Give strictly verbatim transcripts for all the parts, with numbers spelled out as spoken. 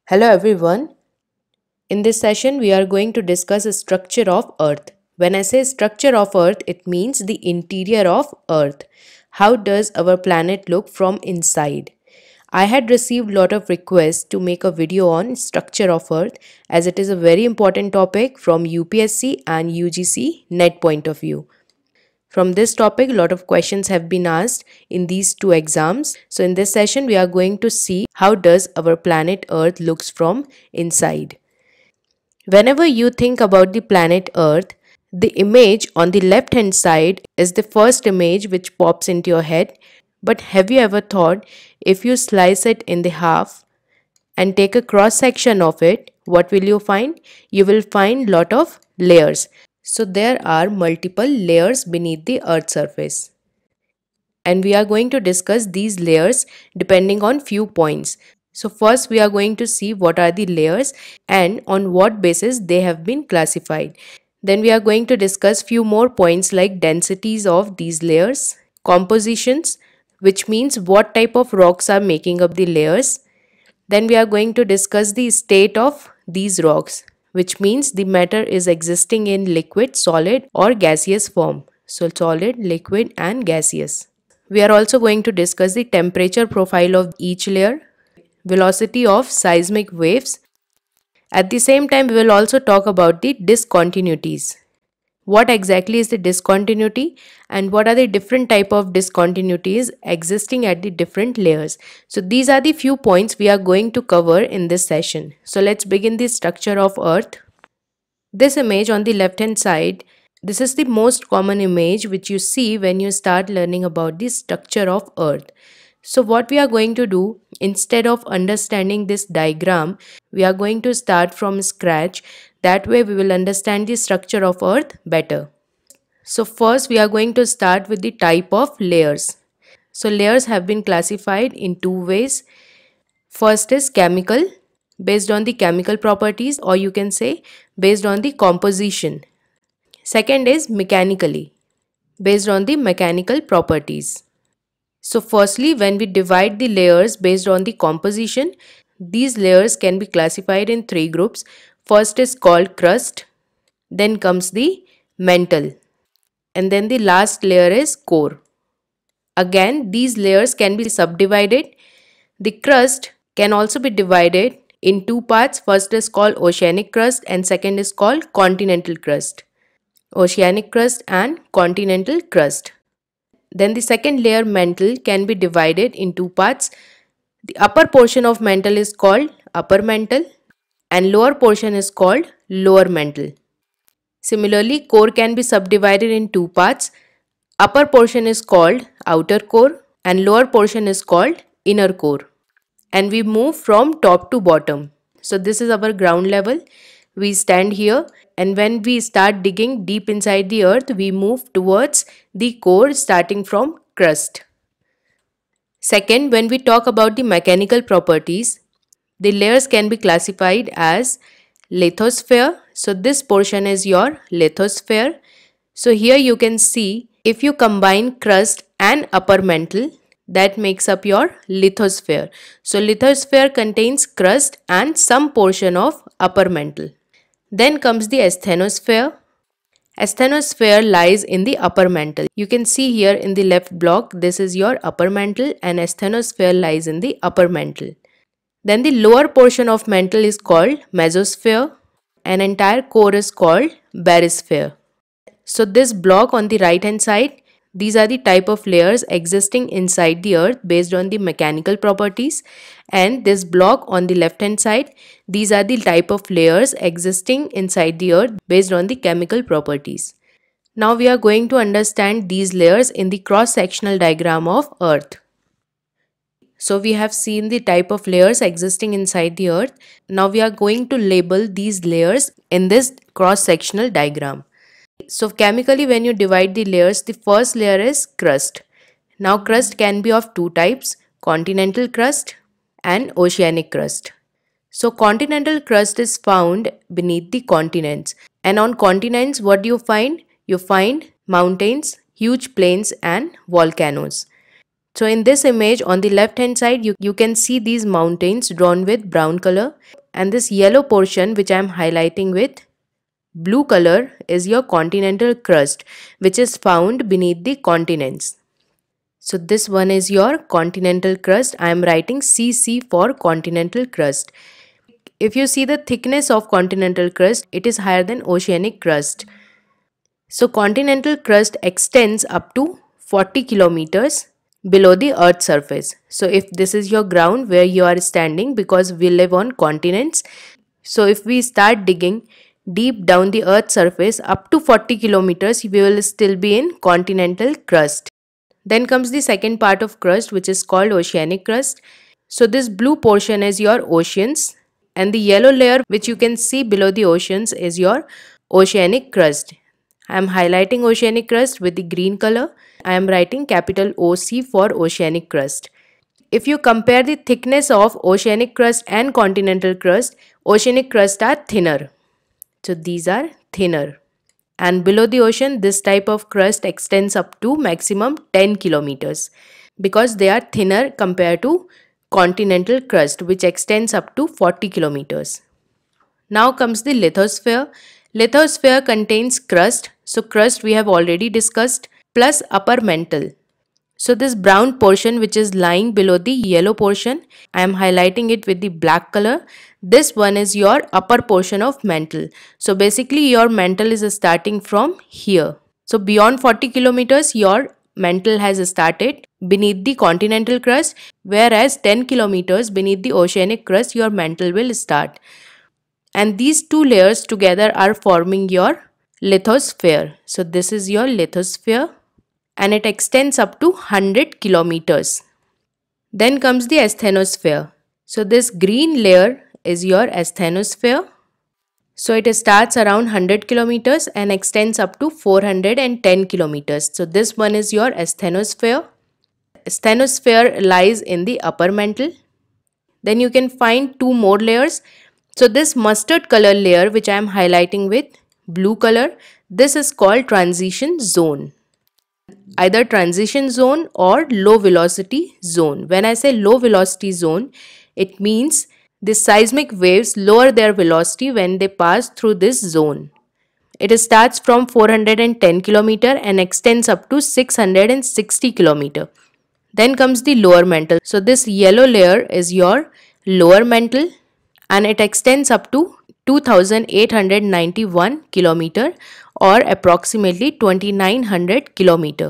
Hello everyone. In this session we are going to discuss the structure of Earth. When I say structure of Earth, it means the interior of Earth. How does our planet look from inside? I had received lot of requests to make a video on structure of Earth as it is a very important topic from U P S C and U G C net point of view. From this topic, a lot of questions have been asked in these two exams. So in this session, we are going to see how does our planet Earth looks from inside. Whenever you think about the planet Earth, the image on the left hand side is the first image which pops into your head. But have you ever thought if you slice it in the half and take a cross section of it, what will you find? You will find lot of layers. So there are multiple layers beneath the Earth's surface. And we are going to discuss these layers depending on few points. So first we are going to see what are the layers and on what basis they have been classified. Then we are going to discuss few more points like densities of these layers, compositions, which means what type of rocks are making up the layers. Then we are going to discuss the state of these rocks, which means the matter is existing in liquid, solid or gaseous form. So solid, liquid and gaseous. We are also going to discuss the temperature profile of each layer, velocity of seismic waves. At the same time, we will also talk about the discontinuities. What exactly is the discontinuity and what are the different type of discontinuities existing at the different layers. So these are the few points we are going to cover in this session. So let's begin the structure of Earth. This image on the left hand side, this is the most common image which you see when you start learning about the structure of Earth. So what we are going to do, instead of understanding this diagram, we are going to start from scratch. That way we will understand the structure of Earth better. So first we are going to start with the type of layers. So layers have been classified in two ways. First is chemical, based on the chemical properties, or you can say based on the composition. Second is mechanically, based on the mechanical properties. So firstly, when we divide the layers based on the composition, these layers can be classified in three groups. First is called crust, then comes the mantle, and then the last layer is core. Again, these layers can be subdivided. The crust can also be divided in two parts. First is called oceanic crust and second is called continental crust. Oceanic crust and continental crust. Then the second layer, mantle, can be divided in two parts. The upper portion of mantle is called upper mantle and lower portion is called lower mantle. Similarly, core can be subdivided in two parts. Upper portion is called outer core and lower portion is called inner core. And we move from top to bottom. So this is our ground level. We stand here and when we start digging deep inside the earth, we move towards the core starting from crust. Second, when we talk about the mechanical properties, the layers can be classified as lithosphere. So this portion is your lithosphere. So here you can see if you combine crust and upper mantle, that makes up your lithosphere. So lithosphere contains crust and some portion of upper mantle. Then comes the asthenosphere. Asthenosphere lies in the upper mantle. You can see here in the left block, this is your upper mantle and asthenosphere lies in the upper mantle. Then the lower portion of mantle is called mesosphere and entire core is called barysphere. So this block on the right hand side, these are the type of layers existing inside the earth based on the mechanical properties, and this block on the left hand side, these are the type of layers existing inside the earth based on the chemical properties. Now we are going to understand these layers in the cross-sectional diagram of earth. So we have seen the type of layers existing inside the earth. Now we are going to label these layers in this cross-sectional diagram. So chemically, when you divide the layers, the first layer is crust. Now crust can be of two types, continental crust and oceanic crust. So continental crust is found beneath the continents, and on continents what do you find? You find mountains, huge plains and volcanoes. So in this image on the left hand side, you, you can see these mountains drawn with brown color, and this yellow portion which I am highlighting with blue color is your continental crust, which is found beneath the continents. So this one is your continental crust. I am writing C C for continental crust. If you see the thickness of continental crust, it is higher than oceanic crust. So continental crust extends up to forty kilometers below the earth's surface. So if this is your ground where you are standing, because we live on continents, so if we start digging deep down the earth's surface up to forty kilometers, we will still be in continental crust. Then comes the second part of crust, which is called oceanic crust. So this blue portion is your oceans, and the yellow layer which you can see below the oceans is your oceanic crust. I am highlighting oceanic crust with the green color. I am writing capital O C for oceanic crust. If you compare the thickness of oceanic crust and continental crust, oceanic crust are thinner. So these are thinner. And below the ocean, this type of crust extends up to maximum ten kilometers because they are thinner compared to continental crust, which extends up to forty kilometers. Now comes the lithosphere. Lithosphere contains crust. So crust we have already discussed, plus upper mantle. So this brown portion which is lying below the yellow portion, I am highlighting it with the black color. This one is your upper portion of mantle. So basically your mantle is starting from here. So beyond forty kilometers, your mantle has started beneath the continental crust, whereas ten kilometers beneath the oceanic crust, your mantle will start. And these two layers together are forming your lithosphere. So this is your lithosphere, and it extends up to one hundred kilometers. Then comes the asthenosphere. So this green layer is your asthenosphere. So it starts around one hundred kilometers and extends up to four hundred ten kilometers. So this one is your asthenosphere. Asthenosphere lies in the upper mantle. Then you can find two more layers. So this mustard color layer which I am highlighting with blue color, this is called transition zone. Either transition zone or low velocity zone. When I say low velocity zone, it means the seismic waves lower their velocity when they pass through this zone. It starts from four hundred ten kilometers and extends up to six hundred sixty kilometers. Then comes the lower mantle. So this yellow layer is your lower mantle, and it extends up to two thousand eight hundred ninety-one kilometers or approximately twenty-nine hundred kilometers.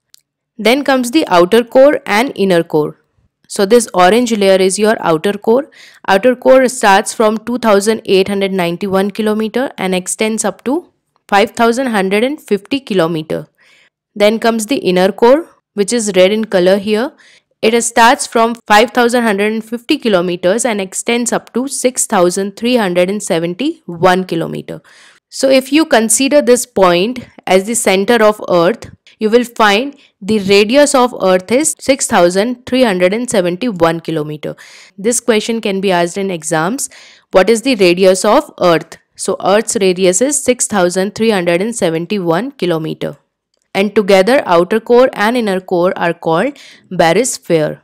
Then comes the outer core and inner core. So this orange layer is your outer core. Outer core starts from two thousand eight hundred ninety-one kilometers and extends up to five thousand one hundred fifty kilometers. Then comes the inner core, which is red in color here. It starts from five thousand one hundred fifty kilometers and extends up to six thousand three hundred seventy-one kilometers. So if you consider this point as the center of Earth, you will find the radius of Earth is six thousand three hundred seventy-one kilometers. This question can be asked in exams. What is the radius of Earth? So Earth's radius is six thousand three hundred seventy-one kilometers. And together outer core and inner core are called barysphere.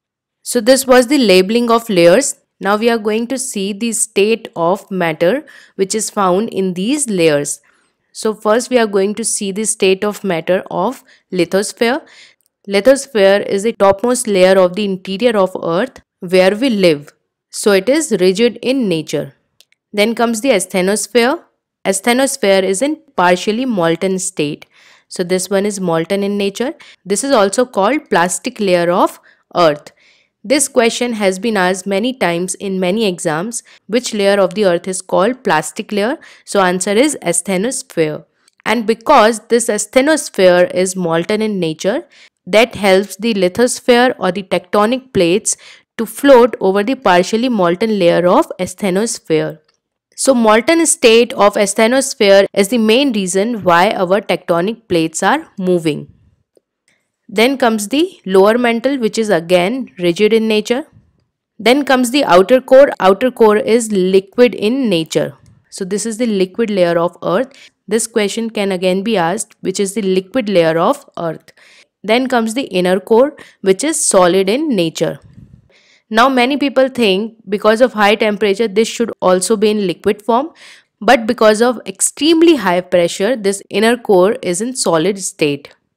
So this was the labeling of layers. Now we are going to see the state of matter which is found in these layers. So first we are going to see the state of matter of lithosphere. Lithosphere is the topmost layer of the interior of Earth where we live. So it is rigid in nature. Then comes the asthenosphere. Asthenosphere is in partially molten state. So this one is molten in nature. This is also called plastic layer of Earth. This question has been asked many times in many exams. Which layer of the Earth is called plastic layer? So answer is asthenosphere. And because this asthenosphere is molten in nature, that helps the lithosphere or the tectonic plates to float over the partially molten layer of asthenosphere. So molten state of asthenosphere is the main reason why our tectonic plates are moving. Then comes the lower mantle, which is again rigid in nature. Then comes the outer core. Outer core is liquid in nature. So this is the liquid layer of Earth. This question can again be asked, which is the liquid layer of Earth. Then comes the inner core, which is solid in nature. Now, many people think because of high temperature, this should also be in liquid form, but because of extremely high pressure, this inner core is in solid state.